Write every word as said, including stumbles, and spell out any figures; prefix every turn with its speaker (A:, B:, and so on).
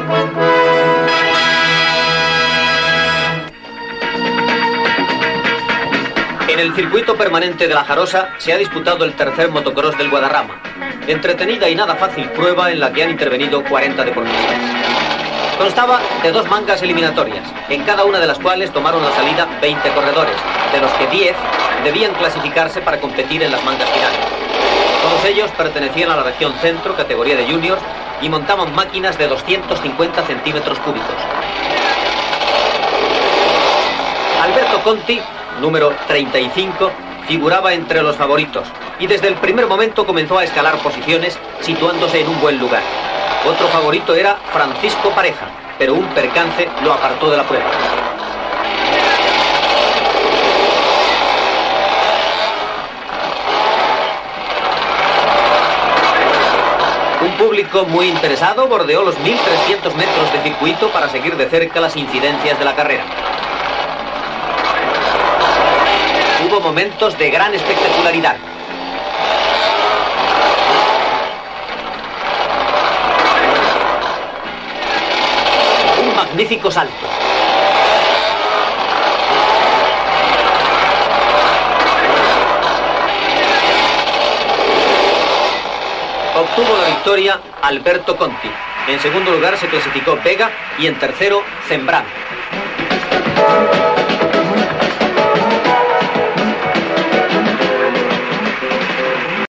A: En el circuito permanente de La Jarosa se ha disputado el tercer motocross del Guadarrama. Entretenida y nada fácil prueba en la que han intervenido cuarenta deportistas. Constaba de dos mangas eliminatorias, en cada una de las cuales tomaron la salida veinte corredores, de los que diez debían clasificarse para competir en las mangas finales. Todos ellos pertenecían a la región centro, categoría de juniors, y montaban máquinas de doscientos cincuenta centímetros cúbicos. Alberto Conti, número treinta y cinco, figuraba entre los favoritos y desde el primer momento comenzó a escalar posiciones, situándose en un buen lugar. Otro favorito era Francisco Pareja, pero un percance lo apartó de la prueba. Un público muy interesado bordeó los mil trescientos metros de circuito para seguir de cerca las incidencias de la carrera. Hubo momentos de gran espectacularidad. Un magnífico salto. Obtuvo la victoria Alberto Conti. En segundo lugar se clasificó Vega y en tercero Zembrano.